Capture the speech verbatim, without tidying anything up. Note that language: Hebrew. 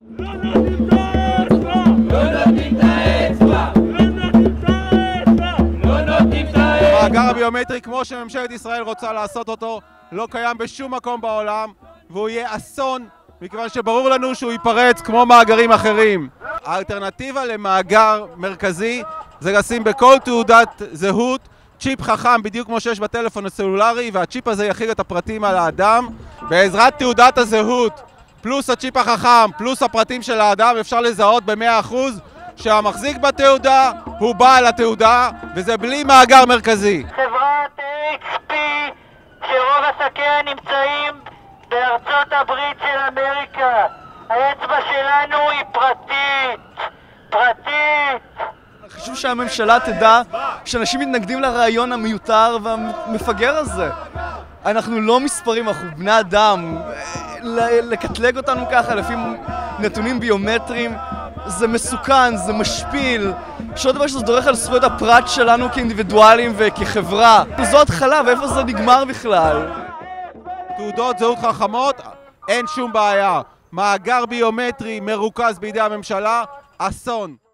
לא נותנים את האצבע! לא נותנים את האצבע! לא נותנים את האצבע! לא נותנים את האצבע! המאגר הביומטרי, כמו שממשלת ישראל רוצה לעשות אותו, לא קיים בשום מקום בעולם, והוא יהיה אסון, מכיוון שברור לנו שהוא ייפרץ כמו מאגרים אחרים. האלטרנטיבה למאגר מרכזי זה לשים בכל תעודת זהות צ'יפ חכם, בדיוק כמו שיש בטלפון הסלולרי, והצ'יפ הזה יכיל את הפרטים על האדם. בעזרת תעודת הזהות פלוס הצ'יפ החכם פלוס הפרטים של האדם אפשר לזהות ב-מאה אחוז שהמחזיק בתעודה הוא בעל התעודה, וזה בלי מאגר מרכזי. חברת אייץ' פי שרוב עסקיה נמצאים בארצות הברית של אמריקה. האצבע שלנו היא פרטית, פרטית. חשוב שהממשלה תדע שאנשים מתנגדים לרעיון המיותר והמפגר הזה. אנחנו לא מספרים, אנחנו בני אדם. לקטלג אותנו ככה לפי נתונים ביומטריים זה מסוכן, זה משפיל. שעוד דבר שזה דורך על זכויות הפרט שלנו כאינדיבידואלים וכחברה. זו התחלה, ואיפה זה נגמר בכלל? תעודות זהות חכמות, אין שום בעיה. מאגר ביומטרי מרוכז בידי הממשלה, אסון.